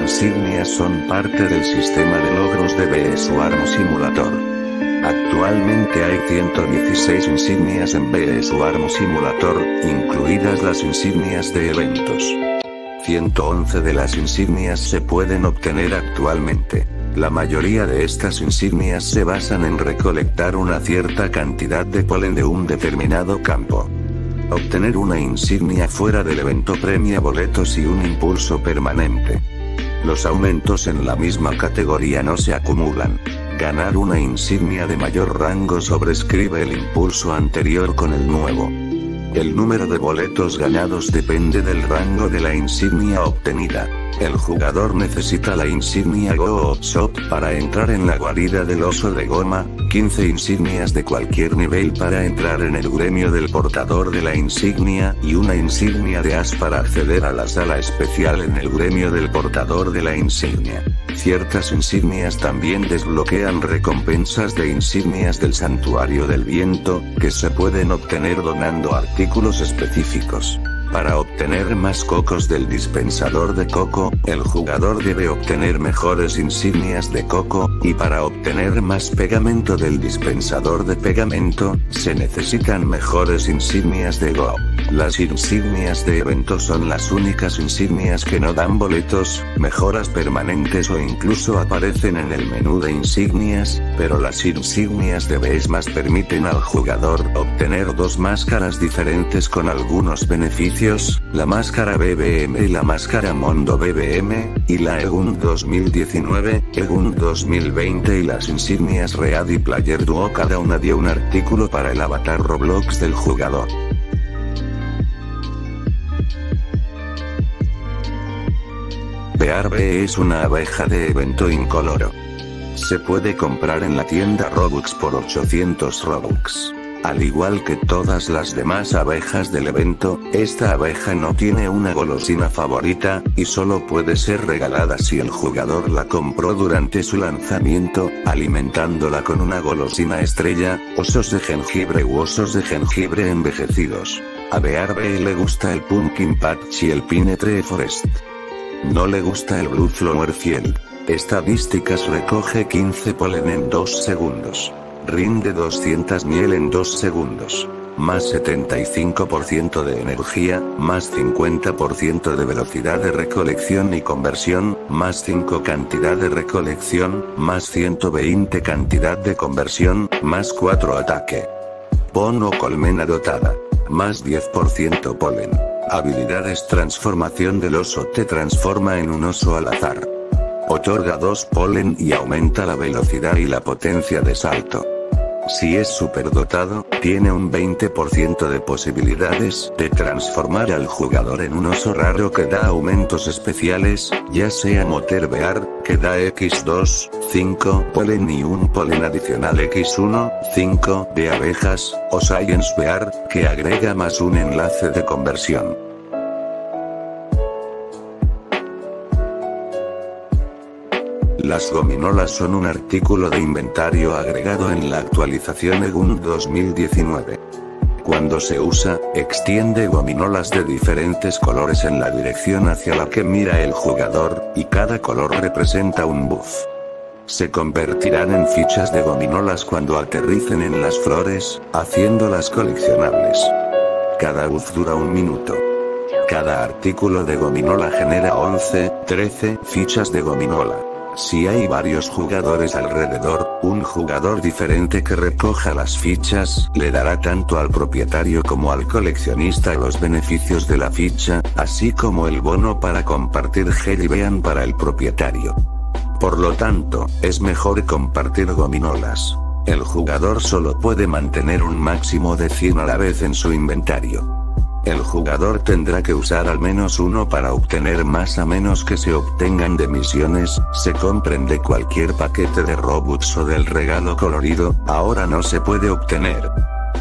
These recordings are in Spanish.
insignias son parte del sistema de logros de BE Swarm Simulator. Actualmente hay 116 insignias en BE Swarm Simulator, incluidas las insignias de eventos. 111 de las insignias se pueden obtener actualmente. La mayoría de estas insignias se basan en recolectar una cierta cantidad de polen de un determinado campo. Obtener una insignia fuera del evento premia boletos y un impulso permanente. Los aumentos en la misma categoría no se acumulan. Ganar una insignia de mayor rango sobrescribe el impulso anterior con el nuevo. El número de boletos ganados depende del rango de la insignia obtenida. El jugador necesita la insignia Go Shop para entrar en la guarida del oso de goma, 15 insignias de cualquier nivel para entrar en el gremio del portador de la insignia y una insignia de as para acceder a la sala especial en el gremio del portador de la insignia. Ciertas insignias también desbloquean recompensas de insignias del Santuario del Viento, que se pueden obtener donando artículos específicos. Para obtener más cocos del dispensador de coco, el jugador debe obtener mejores insignias de coco, y para obtener más pegamento del dispensador de pegamento, se necesitan mejores insignias de Go. Las insignias de eventos son las únicas insignias que no dan boletos, mejoras permanentes o incluso aparecen en el menú de insignias, pero las insignias de BESMAS permiten al jugador obtener dos máscaras diferentes con algunos beneficios, la máscara BBM y la máscara Mondo BBM, y la EGUN 2019, EGUN 2020 y las insignias Read y Player Duo, cada una dio un artículo para el avatar Roblox del jugador. BRB es una abeja de evento incoloro. Se puede comprar en la tienda Robux por 800 Robux. Al igual que todas las demás abejas del evento, esta abeja no tiene una golosina favorita, y solo puede ser regalada si el jugador la compró durante su lanzamiento, alimentándola con una golosina estrella, osos de jengibre u osos de jengibre envejecidos. A BRB le gusta el Pumpkin Patch y el Pine Tree Forest. No le gusta el Blue Flower Field. Estadísticas: recoge 15 polen en 2 segundos. Rinde 200 miel en 2 segundos. Más 75% de energía, más 50% de velocidad de recolección y conversión, más 5 cantidad de recolección, más 120 cantidad de conversión, más 4 ataque. Pon o colmena dotada. Más 10% polen. Habilidades: transformación del oso te transforma en un oso al azar. Otorga 2 polen y aumenta la velocidad y la potencia de salto. Si es superdotado, tiene un 20% de posibilidades de transformar al jugador en un oso raro que da aumentos especiales, ya sea Motor Bear, que da X2, 5 polen y un polen adicional X1, 5 de abejas, o Science Bear, que agrega más un enlace de conversión. Las gominolas son un artículo de inventario agregado en la actualización EGUN 2019. Cuando se usa, extiende gominolas de diferentes colores en la dirección hacia la que mira el jugador, y cada color representa un buff. Se convertirán en fichas de gominolas cuando aterricen en las flores, haciéndolas coleccionables. Cada buff dura 1 minuto. Cada artículo de gominola genera 11-13 fichas de gominola. Si hay varios jugadores alrededor, un jugador diferente que recoja las fichas le dará tanto al propietario como al coleccionista los beneficios de la ficha, así como el bono para compartir Jelly Bean para el propietario. Por lo tanto, es mejor compartir gominolas. El jugador solo puede mantener un máximo de 100 a la vez en su inventario. El jugador tendrá que usar al menos uno para obtener más a menos que se obtengan de misiones, se compren de cualquier paquete de Robux o del regalo colorido, ahora no se puede obtener.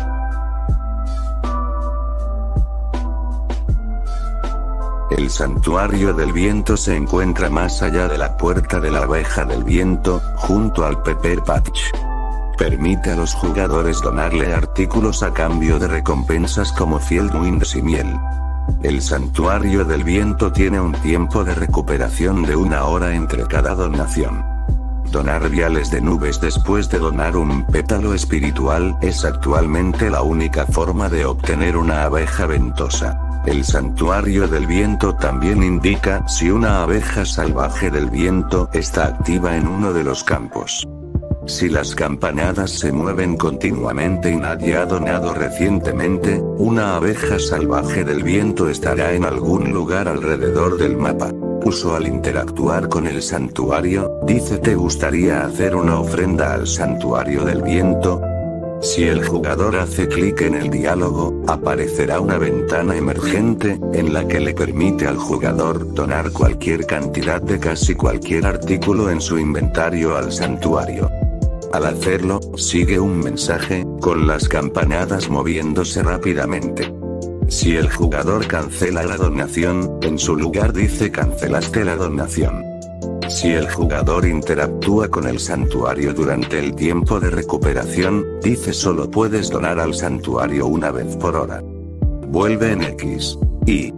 El Santuario del Viento se encuentra más allá de la puerta de la abeja del viento, junto al Pepper Patch. Permite a los jugadores donarle artículos a cambio de recompensas como Field Winds y miel. El Santuario del Viento tiene un tiempo de recuperación de 1 hora entre cada donación. Donar viales de nubes después de donar un pétalo espiritual es actualmente la única forma de obtener una abeja ventosa. El Santuario del Viento también indica si una abeja salvaje del viento está activa en uno de los campos. Si las campanadas se mueven continuamente y nadie ha donado recientemente, una abeja salvaje del viento estará en algún lugar alrededor del mapa. Uso al interactuar con el santuario, dice ¿te gustaría hacer una ofrenda al Santuario del Viento? Si el jugador hace clic en el diálogo, aparecerá una ventana emergente, en la que le permite al jugador donar cualquier cantidad de casi cualquier artículo en su inventario al santuario. Al hacerlo, sigue un mensaje, con las campanadas moviéndose rápidamente. Si el jugador cancela la donación, en su lugar dice cancelaste la donación. Si el jugador interactúa con el santuario durante el tiempo de recuperación, dice solo puedes donar al santuario una vez por hora. Vuelve en X, Y.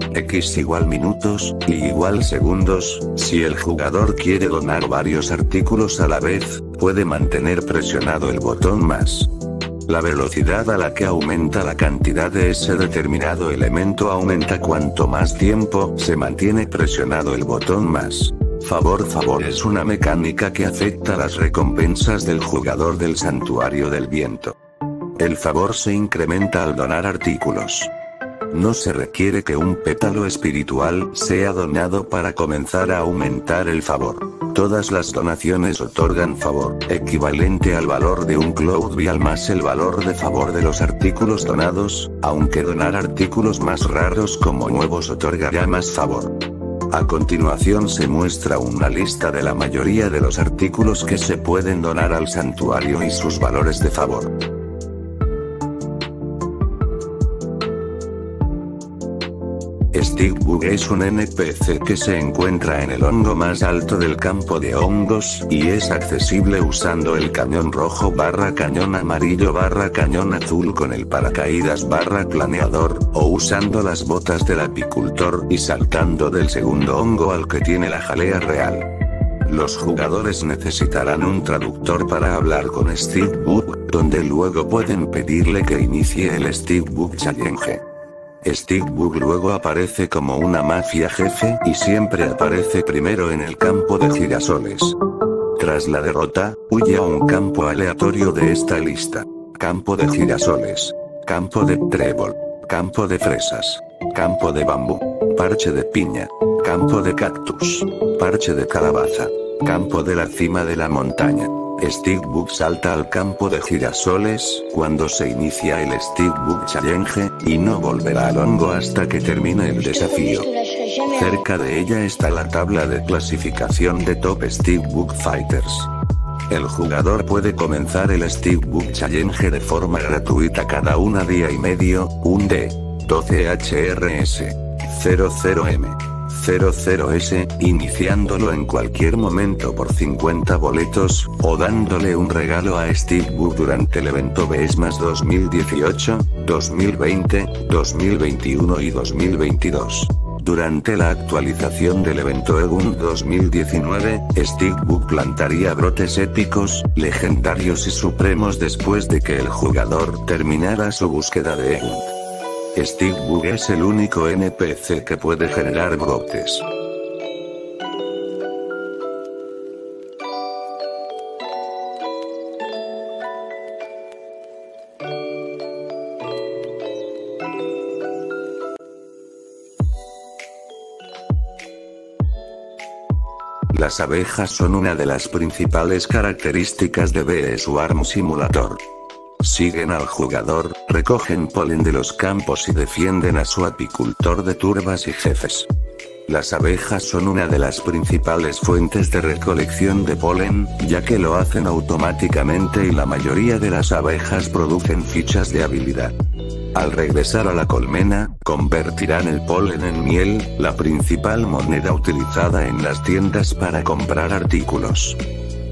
X igual minutos, Y igual segundos. Si el jugador quiere donar varios artículos a la vez, puede mantener presionado el botón más. La velocidad a la que aumenta la cantidad de ese determinado elemento aumenta cuanto más tiempo se mantiene presionado el botón más. Favor es una mecánica que afecta las recompensas del jugador del Santuario del Viento. El favor se incrementa al donar artículos. No se requiere que un pétalo espiritual sea donado para comenzar a aumentar el favor. Todas las donaciones otorgan favor, equivalente al valor de un Cloud Vial más el valor de favor de los artículos donados, aunque donar artículos más raros como huevos otorgará más favor. A continuación se muestra una lista de la mayoría de los artículos que se pueden donar al santuario y sus valores de favor. Stickbug es un NPC que se encuentra en el hongo más alto del campo de hongos, y es accesible usando el cañón rojo / cañón amarillo / cañón azul con el paracaídas / planeador, o usando las botas del apicultor y saltando del segundo hongo al que tiene la jalea real. Los jugadores necesitarán un traductor para hablar con Stickbug, donde luego pueden pedirle que inicie el Stickbug Challenge. Stickbug luego aparece como una mafia jefe y siempre aparece primero en el campo de girasoles. Tras la derrota, huye a un campo aleatorio de esta lista. Campo de girasoles. Campo de trébol. Campo de fresas. Campo de bambú. Parche de piña. Campo de cactus. Parche de calabaza. Campo de la cima de la montaña. Stickbug salta al campo de girasoles cuando se inicia el Stickbug Challenge, y no volverá al hongo hasta que termine el desafío. Cerca de ella está la tabla de clasificación de Top Stickbug Fighters. El jugador puede comenzar el Stickbug Challenge de forma gratuita cada 1 día y medio, un D, 12HRS, 00M. 00S, iniciándolo en cualquier momento por 50 boletos, o dándole un regalo a Stickbug durante el evento BESMAS 2018, 2020, 2021 y 2022. Durante la actualización del evento EGUN 2019, Stickbug plantaría brotes épicos, legendarios y supremos después de que el jugador terminara su búsqueda de EGUN. Stickbug es el único NPC que puede generar brotes. Las abejas son una de las principales características de Bee Swarm Simulator. Siguen al jugador, recogen polen de los campos y defienden a su apicultor de turbas y jefes. Las abejas son una de las principales fuentes de recolección de polen, ya que lo hacen automáticamente y la mayoría de las abejas producen fichas de habilidad. Al regresar a la colmena, convertirán el polen en miel, la principal moneda utilizada en las tiendas para comprar artículos.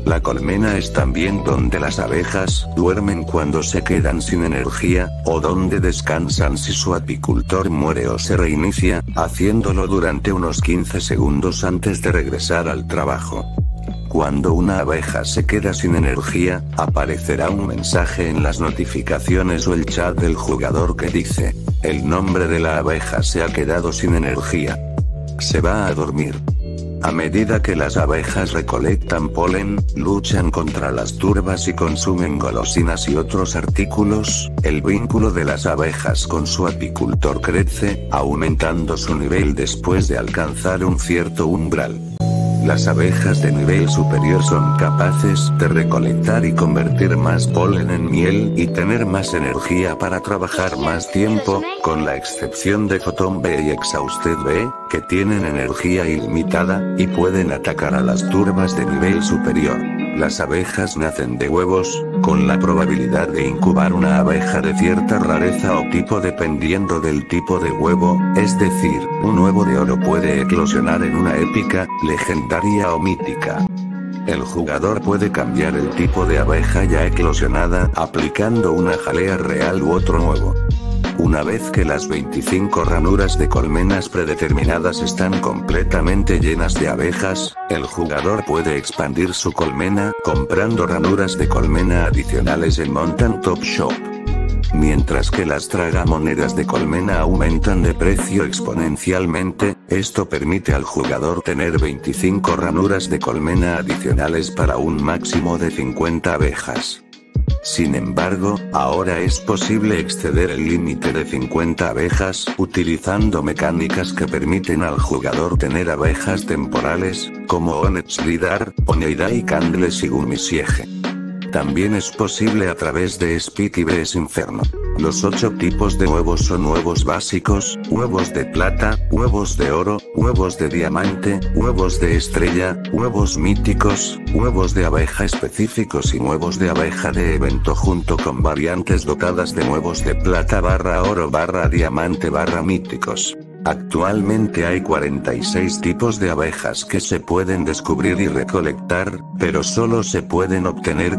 La colmena es también donde las abejas duermen cuando se quedan sin energía, o donde descansan si su apicultor muere o se reinicia, haciéndolo durante unos 15 segundos antes de regresar al trabajo. Cuando una abeja se queda sin energía, aparecerá un mensaje en las notificaciones o el chat del jugador que dice: el nombre de la abeja se ha quedado sin energía. Se va a dormir. A medida que las abejas recolectan polen, luchan contra las turbas y consumen golosinas y otros artículos, el vínculo de las abejas con su apicultor crece, aumentando su nivel después de alcanzar un cierto umbral. Las abejas de nivel superior son capaces de recolectar y convertir más polen en miel y tener más energía para trabajar más tiempo, con la excepción de Photon B y Exhausted B, que tienen energía ilimitada, y pueden atacar a las turbas de nivel superior. Las abejas nacen de huevos, con la probabilidad de incubar una abeja de cierta rareza o tipo dependiendo del tipo de huevo, es decir, un huevo de oro puede eclosionar en una épica, legendaria o mítica. El jugador puede cambiar el tipo de abeja ya eclosionada aplicando una jalea real u otro nuevo. Una vez que las 25 ranuras de colmenas predeterminadas están completamente llenas de abejas, el jugador puede expandir su colmena comprando ranuras de colmena adicionales en Mountain Top Shop. Mientras que las tragamonedas de colmena aumentan de precio exponencialmente, esto permite al jugador tener 25 ranuras de colmena adicionales para un máximo de 50 abejas. Sin embargo, ahora es posible exceder el límite de 50 abejas utilizando mecánicas que permiten al jugador tener abejas temporales, como Onyx Lidar, Oneida y Candles y Gumisiege. También es posible a través de Spike y Bes Inferno. Los 8 tipos de huevos son huevos básicos, huevos de plata, huevos de oro, huevos de diamante, huevos de estrella, huevos míticos, huevos de abeja específicos y huevos de abeja de evento junto con variantes dotadas de huevos de plata / oro / diamante / míticos. Actualmente hay 46 tipos de abejas que se pueden descubrir y recolectar, pero solo se pueden obtener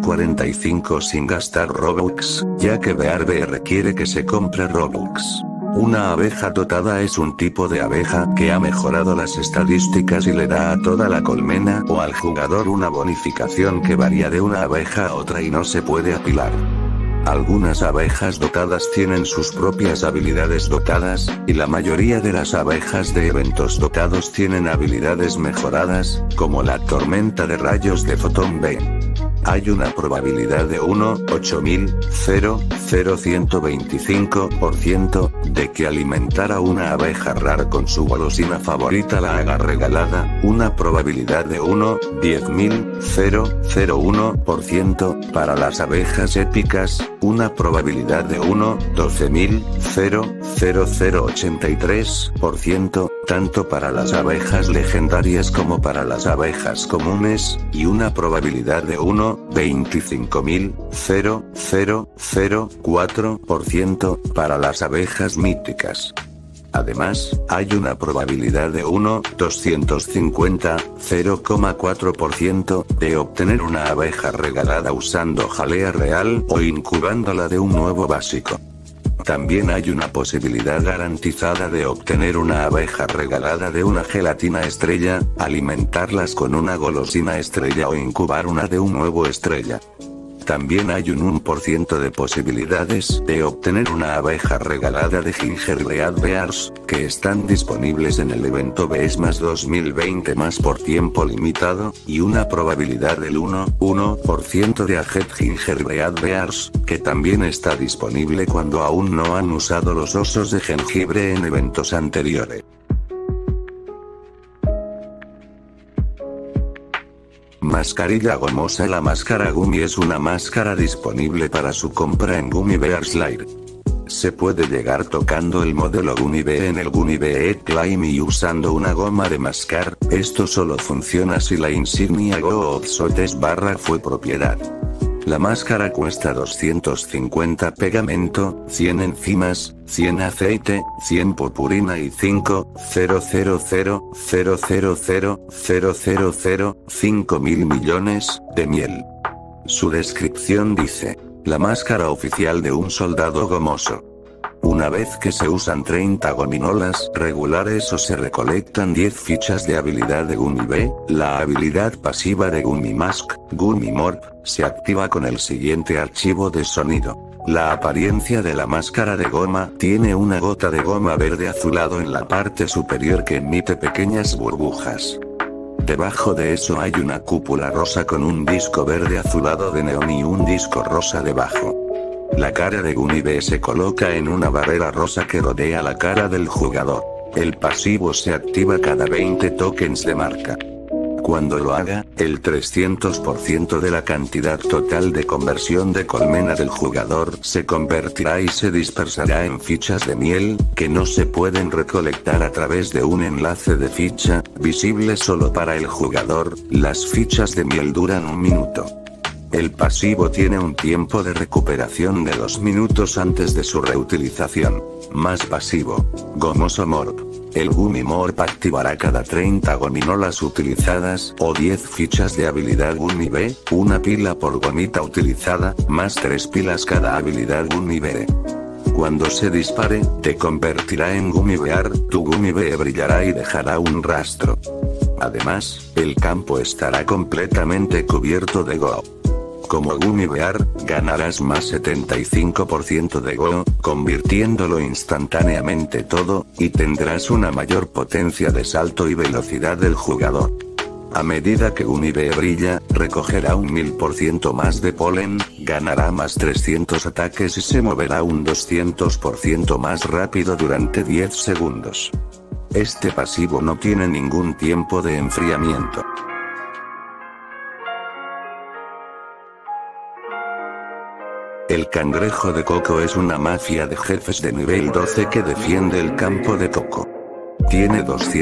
45 sin gastar Robux, ya que BRB requiere que se compre Robux. Una abeja dotada es un tipo de abeja que ha mejorado las estadísticas y le da a toda la colmena o al jugador una bonificación que varía de una abeja a otra y no se puede apilar. Algunas abejas dotadas tienen sus propias habilidades dotadas, y la mayoría de las abejas de eventos dotados tienen habilidades mejoradas, como la tormenta de rayos de Photon B. Hay una probabilidad de 1.000.00125% de que alimentar a una abeja rara con su golosina favorita la haga regalada, una probabilidad de 1.10.001% para las abejas épicas, una probabilidad de 1.12.00083%, tanto para las abejas legendarias como para las abejas comunes, y una probabilidad de 1.25.00004% para las abejas míticas. Además, hay una probabilidad de 1.250.0,4% de obtener una abeja regalada usando jalea real o incubándola de un nuevo básico. También hay una posibilidad garantizada de obtener una abeja regalada de una gelatina estrella, alimentarlas con una golosina estrella o incubar una de un nuevo estrella. También hay un 1% de posibilidades de obtener una abeja regalada de Gingerbread Bears, que están disponibles en el evento BES más 2020 más por tiempo limitado, y una probabilidad del 1% de Aged Gingerbread Bears, que también está disponible cuando aún no han usado los osos de jengibre en eventos anteriores. Mascarilla gomosa. La máscara Gummy es una máscara disponible para su compra en Gummy Bears Lair. Se puede llegar tocando el modelo Gummy Bee en el Gummy Bee Climb y usando una goma de mascar. Esto solo funciona si la insignia Go Outsotes / fue propiedad. La máscara cuesta 250 pegamento, 100 enzimas, 100 aceite, 100 purpurina y 5.000.000.000.000.000.000 millones de miel. Su descripción dice: la máscara oficial de un soldado gomoso. Una vez que se usan 30 gominolas regulares o se recolectan 10 fichas de habilidad de Gummy B, la habilidad pasiva de Gummy Mask, Gummy Morph, se activa con el siguiente archivo de sonido. La apariencia de la máscara de goma tiene una gota de goma verde azulado en la parte superior que emite pequeñas burbujas. Debajo de eso hay una cúpula rosa con un disco verde azulado de neón y un disco rosa debajo. La cara de Gummy B se coloca en una barrera rosa que rodea la cara del jugador. El pasivo se activa cada 20 tokens de marca. Cuando lo haga, el 300% de la cantidad total de conversión de colmena del jugador se convertirá y se dispersará en fichas de miel, que no se pueden recolectar a través de un enlace de ficha, visible solo para el jugador. Las fichas de miel duran 1 minuto. El pasivo tiene un tiempo de recuperación de 2 minutos antes de su reutilización. Más pasivo. Gomoso Morph. El Gummy Morph activará cada 30 gominolas utilizadas o 10 fichas de habilidad Gummy B, una pila por gomita utilizada, más 3 pilas cada habilidad Gummy B. Cuando se dispare, te convertirá en Gummy Bear, tu Gummy B brillará y dejará un rastro. Además, el campo estará completamente cubierto de Go. Como Gummy Bear, ganarás más 75% de Go, convirtiéndolo instantáneamente todo, y tendrás una mayor potencia de salto y velocidad del jugador. A medida que Gummy B brilla, recogerá un 1000% más de polen, ganará más 300 ataques y se moverá un 200% más rápido durante 10 segundos. Este pasivo no tiene ningún tiempo de enfriamiento. El cangrejo de coco es una mafia de jefes de nivel 12 que defiende el campo de coco. Tiene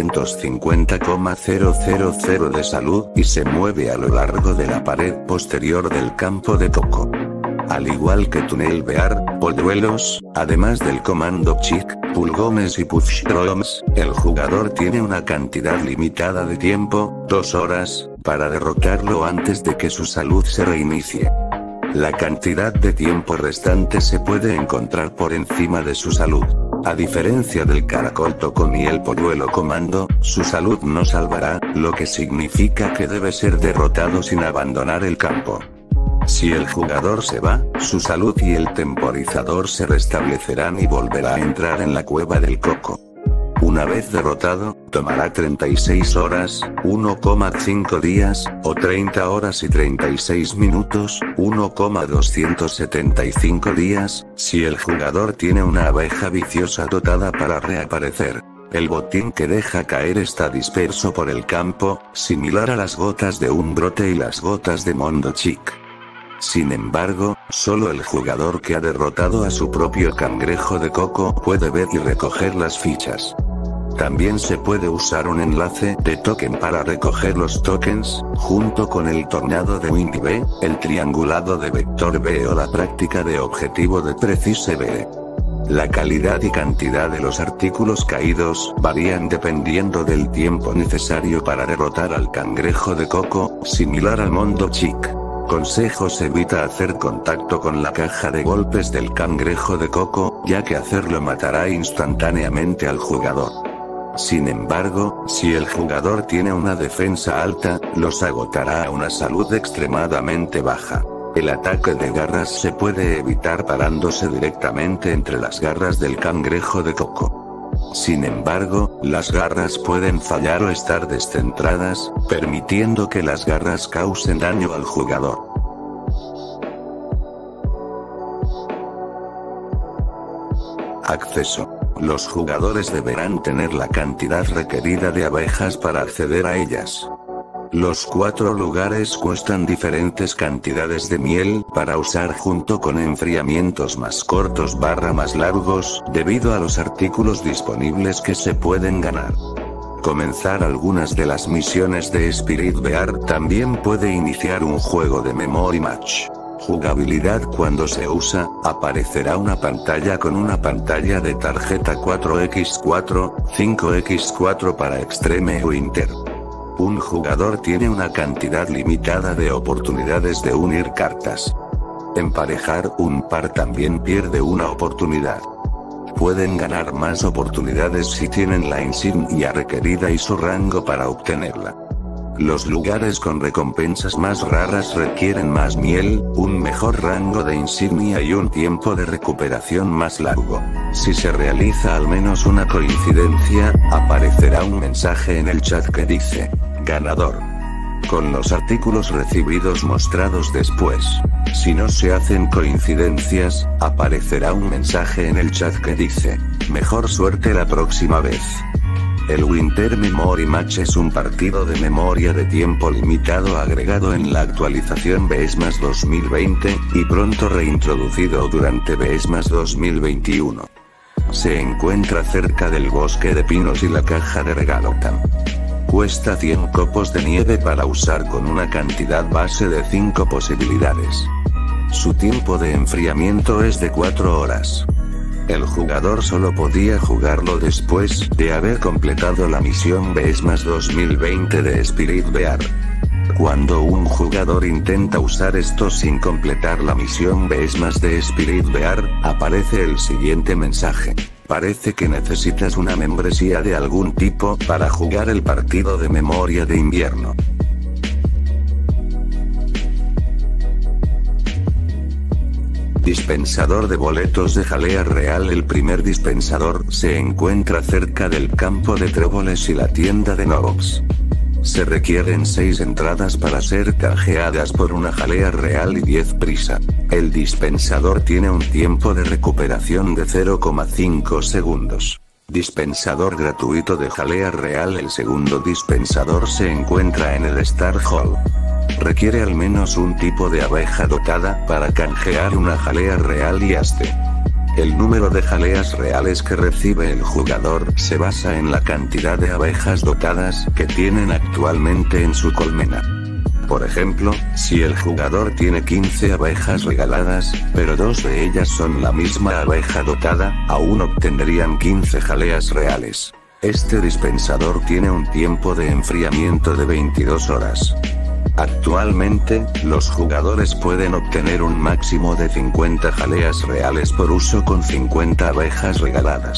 250,000 de salud y se mueve a lo largo de la pared posterior del campo de coco. Al igual que Tunnel Bear, polluelos, además del comando Chick, pulgones y pushroms, el jugador tiene una cantidad limitada de tiempo, 2 horas, para derrotarlo antes de que su salud se reinicie. La cantidad de tiempo restante se puede encontrar por encima de su salud. A diferencia del caracol tocón y el polluelo comando, su salud no salvará, lo que significa que debe ser derrotado sin abandonar el campo. Si el jugador se va, su salud y el temporizador se restablecerán y volverá a entrar en la cueva del coco. Una vez derrotado, tomará 36 horas, 1,5 días, o 30 horas y 36 minutos, 1,275 días, si el jugador tiene una abeja viciosa dotada para reaparecer. El botín que deja caer está disperso por el campo, similar a las gotas de un brote y las gotas de Mondo Chick. Sin embargo, solo el jugador que ha derrotado a su propio cangrejo de coco puede ver y recoger las fichas. También se puede usar un enlace de token para recoger los tokens, junto con el tornado de Windy B, el triangulado de Vector B o la práctica de objetivo de Precise B. La calidad y cantidad de los artículos caídos varían dependiendo del tiempo necesario para derrotar al cangrejo de coco, similar al Mondo Chick. Consejos: evita hacer contacto con la caja de golpes del cangrejo de coco, ya que hacerlo matará instantáneamente al jugador. Sin embargo, si el jugador tiene una defensa alta, los agotará a una salud extremadamente baja. El ataque de garras se puede evitar parándose directamente entre las garras del cangrejo de coco. Sin embargo, las garras pueden fallar o estar descentradas, permitiendo que las garras causen daño al jugador. Acceso. Los jugadores deberán tener la cantidad requerida de abejas para acceder a ellas. Los 4 lugares cuestan diferentes cantidades de miel para usar junto con enfriamientos más cortos más largos, debido a los artículos disponibles que se pueden ganar. Comenzar algunas de las misiones de Spirit Bear también puede iniciar un juego de Memory Match. Jugabilidad: cuando se usa, aparecerá una pantalla con una pantalla de tarjeta 4x4, 5x4 para Extreme o Inter. Un jugador tiene una cantidad limitada de oportunidades de unir cartas. Emparejar un par también pierde una oportunidad. Pueden ganar más oportunidades si tienen la insignia requerida y su rango para obtenerla. Los lugares con recompensas más raras requieren más miel, un mejor rango de insignia y un tiempo de recuperación más largo. Si se realiza al menos una coincidencia, aparecerá un mensaje en el chat que dice: ganador. Con los artículos recibidos mostrados después. Si no se hacen coincidencias, aparecerá un mensaje en el chat que dice: mejor suerte la próxima vez. El Winter Memory Match es un partido de memoria de tiempo limitado agregado en la actualización BESMAS 2020, y pronto reintroducido durante BESMAS 2021. Se encuentra cerca del bosque de pinos y la caja de regalo TAM. Cuesta 100 copos de nieve para usar con una cantidad base de 5 posibilidades. Su tiempo de enfriamiento es de 4 horas. El jugador solo podía jugarlo después de haber completado la misión BESMAS 2020 de Spirit Bear. Cuando un jugador intenta usar esto sin completar la misión BESMAS de Spirit Bear, aparece el siguiente mensaje: parece que necesitas una membresía de algún tipo para jugar el partido de memoria de invierno. Dispensador de boletos de jalea real. El primer dispensador se encuentra cerca del campo de tréboles y la tienda de Noobs. Se requieren 6 entradas para ser canjeadas por una jalea real y 10 prisa. El dispensador tiene un tiempo de recuperación de 0,5 segundos. Dispensador gratuito de jalea real. El segundo dispensador se encuentra en el Star Hall. Requiere al menos un tipo de abeja dotada para canjear una jalea real y haste. El número de jaleas reales que recibe el jugador se basa en la cantidad de abejas dotadas que tienen actualmente en su colmena. Por ejemplo, si el jugador tiene 15 abejas regaladas, pero 2 de ellas son la misma abeja dotada, aún obtendrían 15 jaleas reales. Este dispensador tiene un tiempo de enfriamiento de 22 horas. Actualmente, los jugadores pueden obtener un máximo de 50 jaleas reales por uso con 50 abejas regaladas.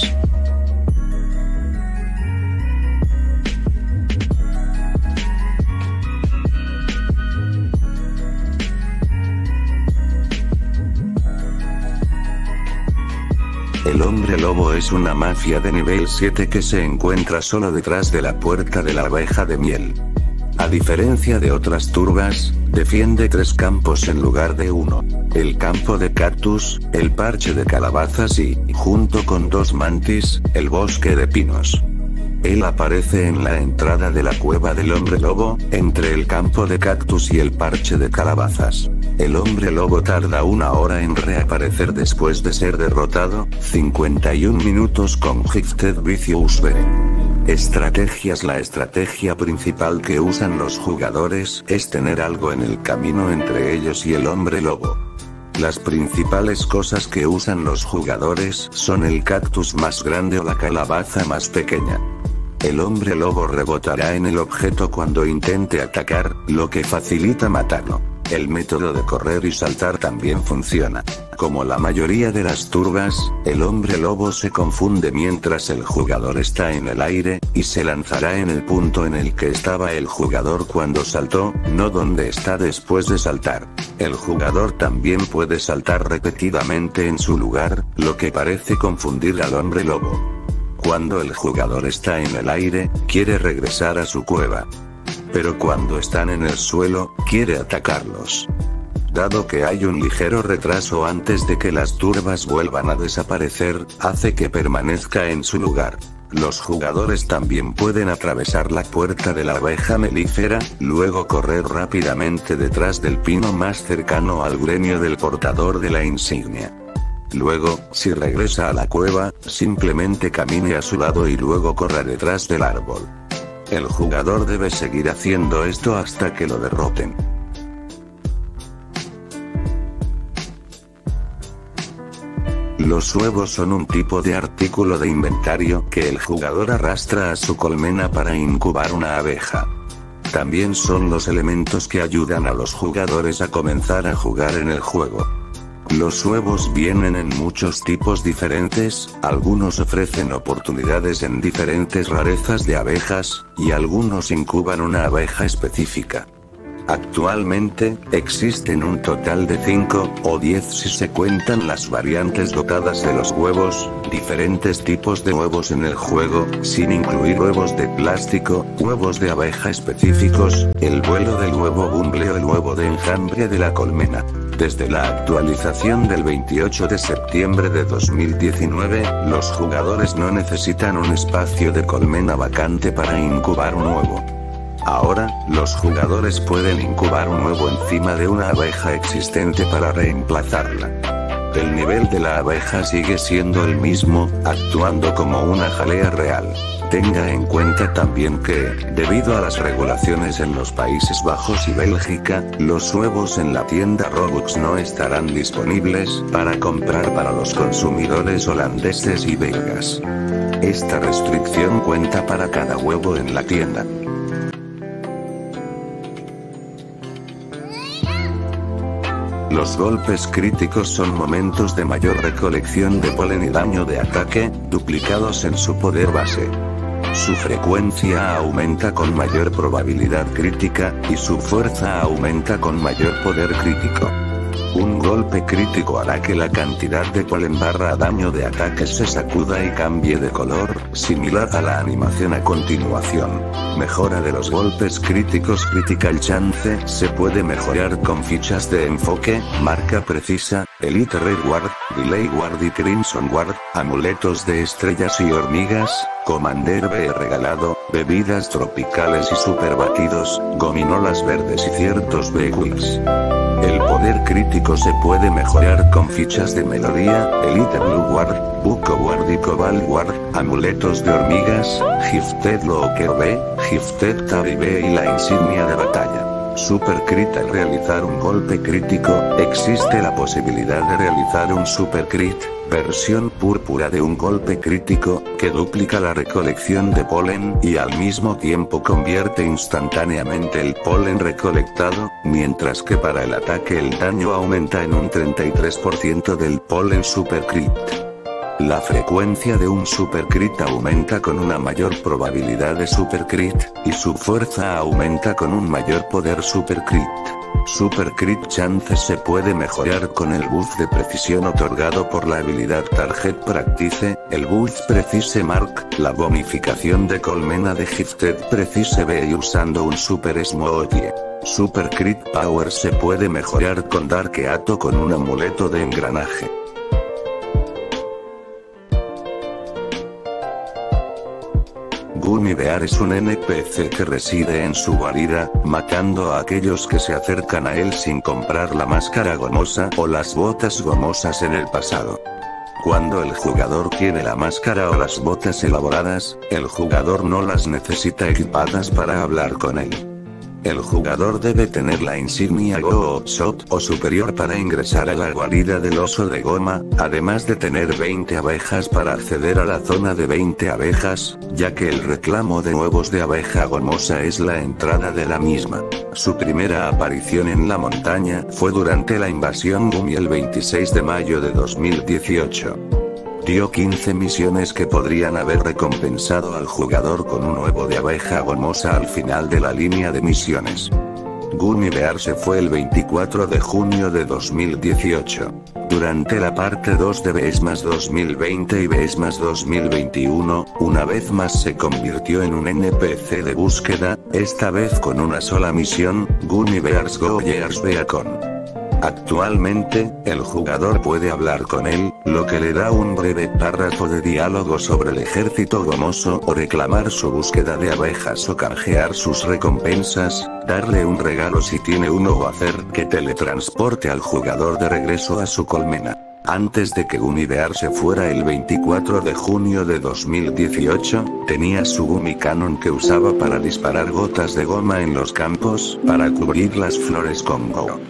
El hombre lobo es una mafia de nivel 7 que se encuentra solo detrás de la puerta de la abeja de miel. A diferencia de otras turbas, defiende 3 campos en lugar de 1. El campo de cactus, el parche de calabazas y, junto con 2 mantis, el bosque de pinos. Él aparece en la entrada de la cueva del hombre lobo, entre el campo de cactus y el parche de calabazas. El hombre lobo tarda 1 hora en reaparecer después de ser derrotado, 51 minutos con Gifted Vicious Bear. Estrategias. La estrategia principal que usan los jugadores es tener algo en el camino entre ellos y el hombre lobo. Las principales cosas que usan los jugadores son el cactus más grande o la calabaza más pequeña. El hombre lobo rebotará en el objeto cuando intente atacar, lo que facilita matarlo. El método de correr y saltar también funciona. Como la mayoría de las turbas, el hombre lobo se confunde mientras el jugador está en el aire, y se lanzará en el punto en el que estaba el jugador cuando saltó, no donde está después de saltar. El jugador también puede saltar repetidamente en su lugar, lo que parece confundir al hombre lobo. Cuando el jugador está en el aire, quiere regresar a su cueva. Pero cuando están en el suelo, quiere atacarlos. Dado que hay un ligero retraso antes de que las turbas vuelvan a desaparecer, hace que permanezca en su lugar. Los jugadores también pueden atravesar la puerta de la abeja melífera, luego correr rápidamente detrás del pino más cercano al gremio del portador de la insignia. Luego, si regresa a la cueva, simplemente camine a su lado y luego corra detrás del árbol. El jugador debe seguir haciendo esto hasta que lo derroten. Los huevos son un tipo de artículo de inventario que el jugador arrastra a su colmena para incubar una abeja. También son los elementos que ayudan a los jugadores a comenzar a jugar en el juego. Los huevos vienen en muchos tipos diferentes, algunos ofrecen oportunidades en diferentes rarezas de abejas, y algunos incuban una abeja específica. Actualmente, existen un total de 5 o 10 si se cuentan las variantes dotadas de los huevos, diferentes tipos de huevos en el juego, sin incluir huevos de plástico, huevos de abeja específicos, el vuelo del huevo bumble o el huevo de enjambre de la colmena. Desde la actualización del 28 de septiembre de 2019, los jugadores no necesitan un espacio de colmena vacante para incubar un huevo. Ahora, los jugadores pueden incubar un huevo encima de una abeja existente para reemplazarla. El nivel de la abeja sigue siendo el mismo, actuando como una jalea real. Tenga en cuenta también que, debido a las regulaciones en los Países Bajos y Bélgica, los huevos en la tienda Robux no estarán disponibles para comprar para los consumidores holandeses y belgas. Esta restricción cuenta para cada huevo en la tienda. Los golpes críticos son momentos de mayor recolección de polen y daño de ataque, duplicados en su poder base. Su frecuencia aumenta con mayor probabilidad crítica, y su fuerza aumenta con mayor poder crítico. Un golpe crítico hará que la cantidad de polen barra daño de ataque se sacuda y cambie de color, similar a la animación a continuación. Mejora de los golpes críticos. Critical Chance se puede mejorar con fichas de enfoque, marca precisa, Elite Red Ward, Delay Ward y Crimson Ward, amuletos de estrellas y hormigas, Commander B regalado, bebidas tropicales y super batidos, gominolas verdes y ciertos B-Quicks. El poder crítico se puede mejorar con fichas de melodía, Elite Blue Ward, Buco Ward y Cobalt Ward, amuletos de hormigas, Gifted Locker B, Gifted Tabi B y la insignia de batalla. Super Crit. Al realizar un golpe crítico, existe la posibilidad de realizar un Super Crit, versión púrpura de un golpe crítico, que duplica la recolección de polen y al mismo tiempo convierte instantáneamente el polen recolectado, mientras que para el ataque el daño aumenta en un 33% del polen Super Crit. La frecuencia de un Super Crit aumenta con una mayor probabilidad de Super Crit, y su fuerza aumenta con un mayor poder Super Crit. Super Crit Chance se puede mejorar con el buff de precisión otorgado por la habilidad Target Practice, el buff Precise Mark, la bonificación de colmena de Gifted Precise B y usando un Super Smoothie. Super Crit Power se puede mejorar con Darkeato con un amuleto de engranaje. Gummy Bear es un NPC que reside en su guarida, matando a aquellos que se acercan a él sin comprar la máscara gomosa o las botas gomosas en el pasado. Cuando el jugador tiene la máscara o las botas elaboradas, el jugador no las necesita equipadas para hablar con él. El jugador debe tener la insignia Go Shot o superior para ingresar a la guarida del oso de goma, además de tener 20 abejas para acceder a la zona de 20 abejas, ya que el reclamo de huevos de abeja gomosa es la entrada de la misma. Su primera aparición en la montaña fue durante la invasión Gummy el 26 de mayo de 2018. Dio 15 misiones que podrían haber recompensado al jugador con un huevo de abeja gomosa al final de la línea de misiones. Gummy Bear se fue el 24 de junio de 2018. Durante la parte 2 de BESMAS 2020 y BESMAS 2021, una vez más se convirtió en un NPC de búsqueda, esta vez con una sola misión, Gummy Bear's Go Years Beacon. Actualmente, el jugador puede hablar con él, lo que le da un breve párrafo de diálogo sobre el ejército gomoso o reclamar su búsqueda de abejas o canjear sus recompensas, darle un regalo si tiene uno o hacer que teletransporte al jugador de regreso a su colmena. Antes de que Gummy Bear se fuera el 24 de junio de 2018, tenía su Gummy Cannon que usaba para disparar gotas de goma en los campos, para cubrir las flores con Go.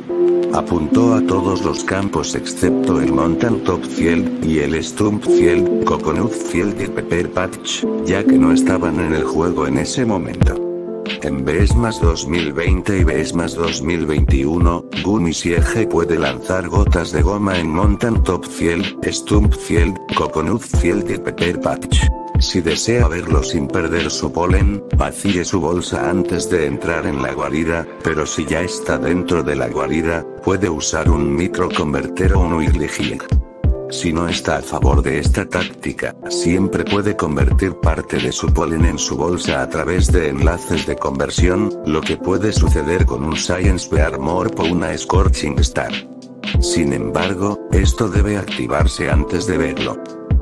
Apuntó a todos los campos excepto el Mountain Top Field, y el Stump Field, Coconut Field y Pepper Patch, ya que no estaban en el juego en ese momento. En BESMAS 2020 y BESMAS 2021, Gummy Siege puede lanzar gotas de goma en Mountain Top Field, Stump Field, Coconut Field y Pepper Patch. Si desea verlo sin perder su polen, vacíe su bolsa antes de entrar en la guarida, pero si ya está dentro de la guarida, puede usar un microconverter o un Wiggly. Si no está a favor de esta táctica, siempre puede convertir parte de su polen en su bolsa a través de enlaces de conversión, lo que puede suceder con un Science Bear Morph o una Scorching Star. Sin embargo, esto debe activarse antes de verlo.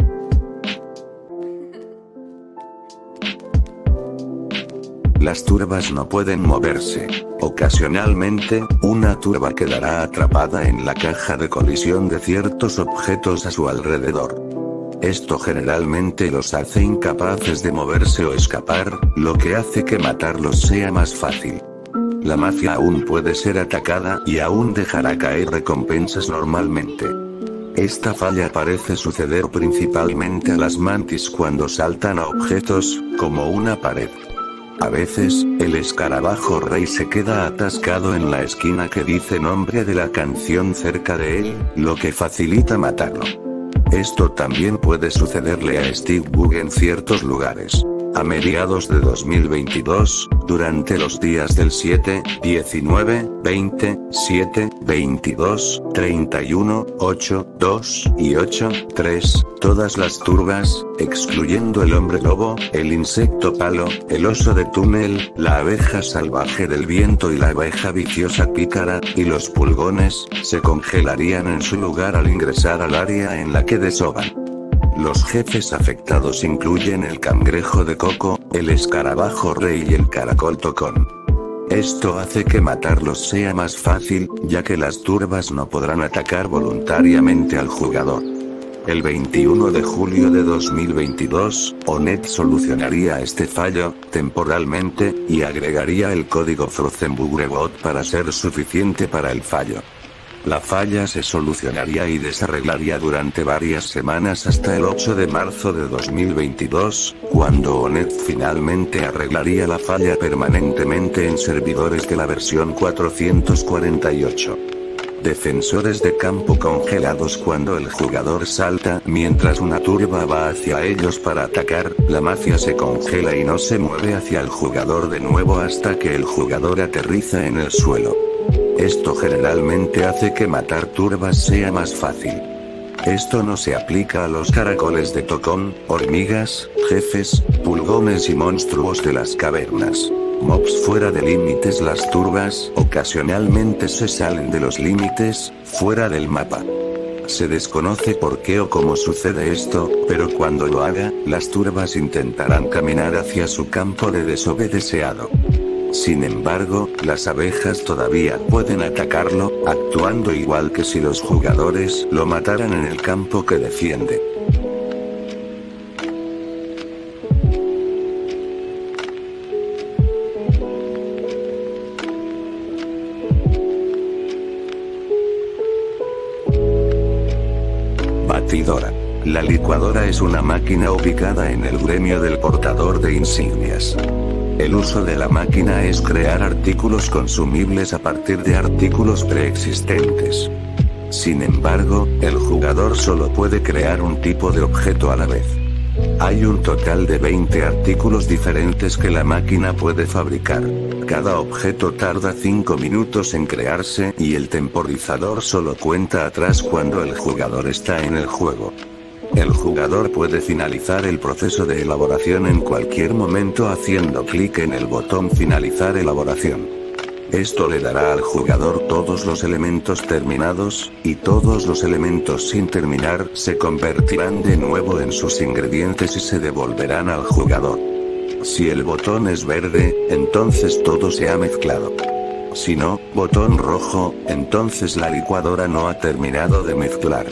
Las turbas no pueden moverse. Ocasionalmente, una turba quedará atrapada en la caja de colisión de ciertos objetos a su alrededor. Esto generalmente los hace incapaces de moverse o escapar, lo que hace que matarlos sea más fácil. La mafia aún puede ser atacada y aún dejará caer recompensas normalmente. Esta falla parece suceder principalmente a las mantis cuando saltan a objetos, como una pared. A veces, el escarabajo rey se queda atascado en la esquina que dice nombre de la canción cerca de él, lo que facilita matarlo. Esto también puede sucederle a Steve Bug en ciertos lugares. A mediados de 2022, durante los días del 7, 19, 20, 7, 22, 31, 8, 2 y 8, 3, todas las turbas, excluyendo el hombre lobo, el insecto palo, el oso de túnel, la abeja salvaje del viento y la abeja viciosa pícara, y los pulgones, se congelarían en su lugar al ingresar al área en la que desovan. Los jefes afectados incluyen el cangrejo de coco, el escarabajo rey y el caracol tocón. Esto hace que matarlos sea más fácil, ya que las turbas no podrán atacar voluntariamente al jugador. El 21 de julio de 2022, Onet solucionaría este fallo, temporalmente, y agregaría el código FrozenBugrebot para ser suficiente para el fallo. La falla se solucionaría y desarreglaría durante varias semanas hasta el 8 de marzo de 2022, cuando Onet finalmente arreglaría la falla permanentemente en servidores de la versión 448. Defensores de campo congelados. Cuando el jugador salta mientras una turba va hacia ellos para atacar, la mafia se congela y no se mueve hacia el jugador de nuevo hasta que el jugador aterriza en el suelo. Esto generalmente hace que matar turbas sea más fácil. Esto no se aplica a los caracoles de tocón, hormigas, jefes, pulgones y monstruos de las cavernas. Mobs fuera de límites. Las turbas ocasionalmente se salen de los límites, fuera del mapa. Se desconoce por qué o cómo sucede esto, pero cuando lo haga, las turbas intentarán caminar hacia su campo de desove deseado. Sin embargo, las abejas todavía pueden atacarlo, actuando igual que si los jugadores lo mataran en el campo que defiende. Batidora. La licuadora es una máquina ubicada en el gremio del portador de insignias. El uso de la máquina es crear artículos consumibles a partir de artículos preexistentes. Sin embargo, el jugador solo puede crear un tipo de objeto a la vez. Hay un total de 20 artículos diferentes que la máquina puede fabricar. Cada objeto tarda 5 minutos en crearse y el temporizador solo cuenta atrás cuando el jugador está en el juego. El jugador puede finalizar el proceso de elaboración en cualquier momento haciendo clic en el botón Finalizar elaboración. Esto le dará al jugador todos los elementos terminados, y todos los elementos sin terminar se convertirán de nuevo en sus ingredientes y se devolverán al jugador. Si el botón es verde, entonces todo se ha mezclado. Si no, botón rojo, entonces la licuadora no ha terminado de mezclar.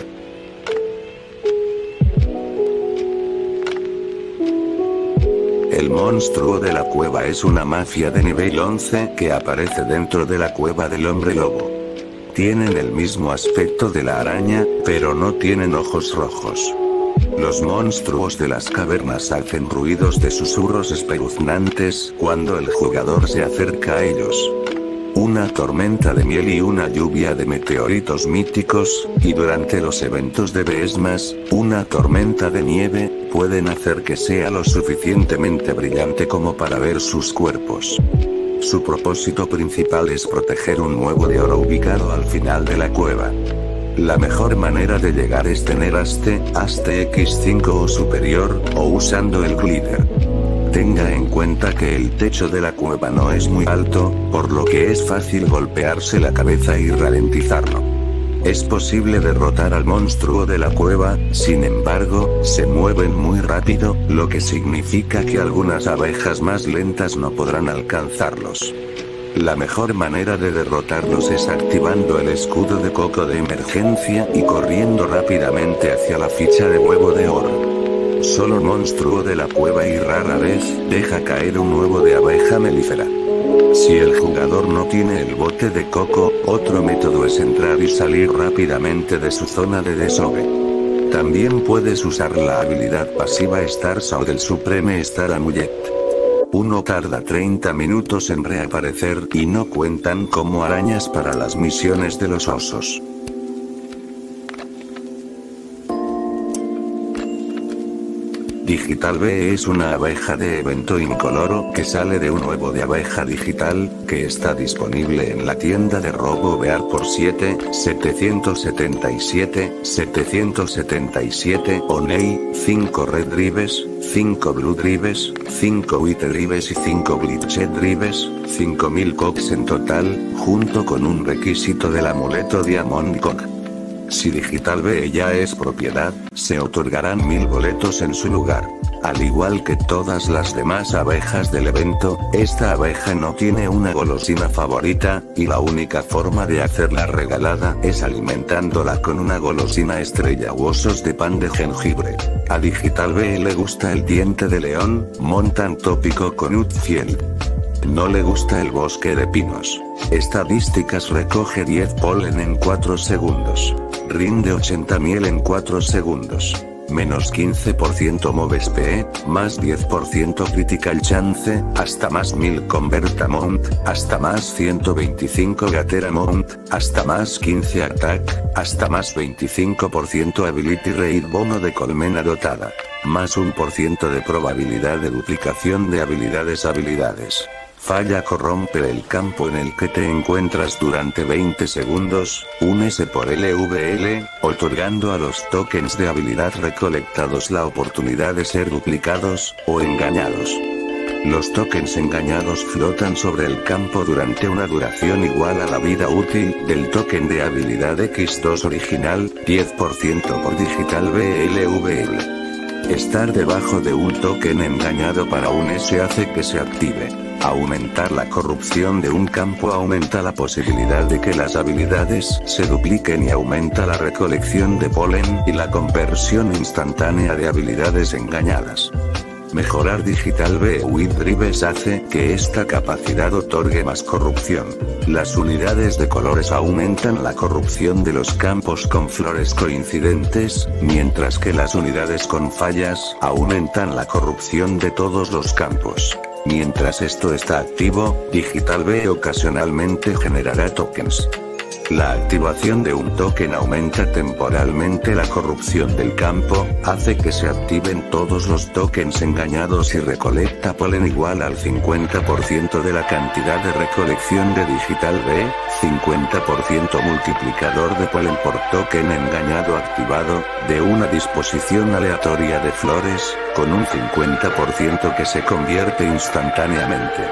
El monstruo de la cueva es una mafia de nivel 11 que aparece dentro de la cueva del hombre lobo. Tienen el mismo aspecto de la araña, pero no tienen ojos rojos. Los monstruos de las cavernas hacen ruidos de susurros espeluznantes cuando el jugador se acerca a ellos. Una tormenta de miel y una lluvia de meteoritos míticos, y durante los eventos de Beesmas, una tormenta de nieve, pueden hacer que sea lo suficientemente brillante como para ver sus cuerpos. Su propósito principal es proteger un huevo de oro ubicado al final de la cueva. La mejor manera de llegar es tener Haste X5 o superior, o usando el glider. Tenga en cuenta que el techo de la cueva no es muy alto, por lo que es fácil golpearse la cabeza y ralentizarlo. Es posible derrotar al monstruo de la cueva, sin embargo, se mueven muy rápido, lo que significa que algunas abejas más lentas no podrán alcanzarlos. La mejor manera de derrotarlos es activando el escudo de coco de emergencia y corriendo rápidamente hacia la ficha de huevo de oro. Solo monstruo de la cueva y rara vez deja caer un huevo de abeja melífera. Si el jugador no tiene el bote de coco, otro método es entrar y salir rápidamente de su zona de desove. También puedes usar la habilidad pasiva Stars o del Supreme Star Amulet. Uno tarda 30 minutos en reaparecer y no cuentan como arañas para las misiones de los osos. Digital B es una abeja de evento incoloro que sale de un huevo de abeja digital, que está disponible en la tienda de Robo Bear por 777 Oney, 5 Red Drives, 5 Blue Drives, 5 White Drives y 5 Glitched Drives, 5000 cogs en total, junto con un requisito del amuleto Diamond Cog. Si Digital B ya es propiedad, se otorgarán 1000 boletos en su lugar. Al igual que todas las demás abejas del evento, esta abeja no tiene una golosina favorita, y la única forma de hacerla regalada es alimentándola con una golosina estrella u osos de pan de jengibre. A Digital B le gusta el diente de león, montan tópico con Utfield. No le gusta el bosque de pinos. Estadísticas: recoge 10 polen en 4 segundos. Rinde 80 miel en 4 segundos. Menos 15% move speed, más 10% critical chance, hasta más 1000 convert amount, hasta más 125 gather amount, hasta más 15 attack, hasta más 25% ability rate bono de colmena dotada. Más 1% de probabilidad de duplicación de habilidades. Falla: corromper el campo en el que te encuentras durante 20 segundos, únese por LVL, otorgando a los tokens de habilidad recolectados la oportunidad de ser duplicados, o engañados. Los tokens engañados flotan sobre el campo durante una duración igual a la vida útil del token de habilidad X2 original, 10% por Digital B LVL. Estar debajo de un token engañado para un S hace que se active. Aumentar la corrupción de un campo aumenta la posibilidad de que las habilidades se dupliquen y aumenta la recolección de polen y la conversión instantánea de habilidades engañadas. Mejorar Digital B with Drives hace que esta capacidad otorgue más corrupción. Las unidades de colores aumentan la corrupción de los campos con flores coincidentes, mientras que las unidades con fallas aumentan la corrupción de todos los campos. Mientras esto está activo, Digital B ocasionalmente generará tokens. La activación de un token aumenta temporalmente la corrupción del campo, hace que se activen todos los tokens engañados y recolecta polen igual al 50% de la cantidad de recolección de Digital B, 50% multiplicador de polen por token engañado activado, de una disposición aleatoria de flores, con un 50% que se convierte instantáneamente.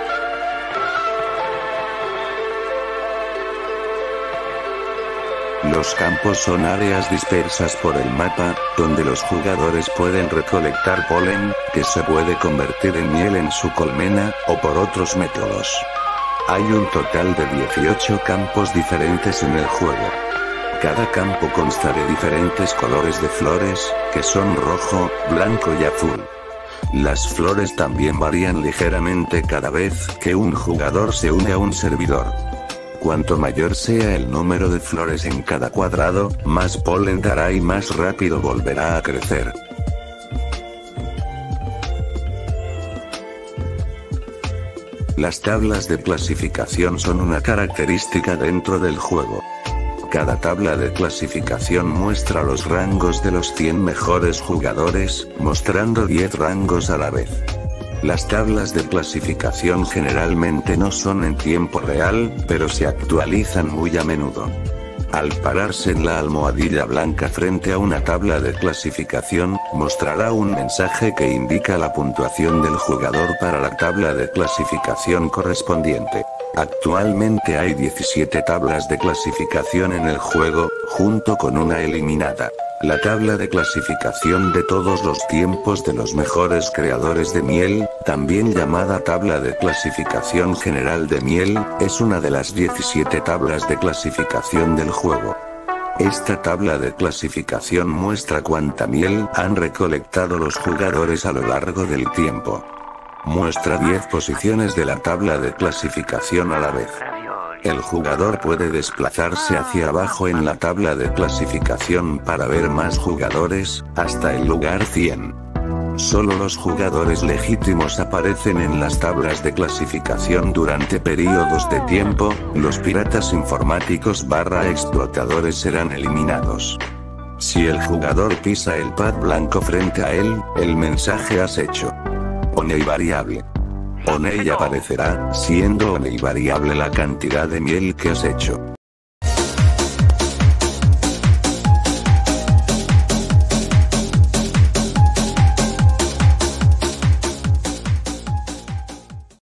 Los campos son áreas dispersas por el mapa, donde los jugadores pueden recolectar polen, que se puede convertir en miel en su colmena, o por otros métodos. Hay un total de 18 campos diferentes en el juego. Cada campo consta de diferentes colores de flores, que son rojo, blanco y azul. Las flores también varían ligeramente cada vez que un jugador se une a un servidor. Cuanto mayor sea el número de flores en cada cuadrado, más polen dará y más rápido volverá a crecer. Las tablas de clasificación son una característica dentro del juego. Cada tabla de clasificación muestra los rangos de los 100 mejores jugadores, mostrando 10 rangos a la vez. Las tablas de clasificación generalmente no son en tiempo real, pero se actualizan muy a menudo. Al pararse en la almohadilla blanca frente a una tabla de clasificación, mostrará un mensaje que indica la puntuación del jugador para la tabla de clasificación correspondiente. Actualmente hay 17 tablas de clasificación en el juego, junto con una eliminada. La tabla de clasificación de todos los tiempos de los mejores creadores de miel, también llamada tabla de clasificación general de miel, es una de las 17 tablas de clasificación del juego. Esta tabla de clasificación muestra cuánta miel han recolectado los jugadores a lo largo del tiempo. Muestra 10 posiciones de la tabla de clasificación a la vez. El jugador puede desplazarse hacia abajo en la tabla de clasificación para ver más jugadores, hasta el lugar 100. Solo los jugadores legítimos aparecen en las tablas de clasificación durante periodos de tiempo, los piratas informáticos / explotadores serán eliminados. Si el jugador pisa el pad blanco frente a él, el mensaje "has hecho Oney variable". Oney aparecerá, siendo Oney variable la cantidad de miel que has hecho.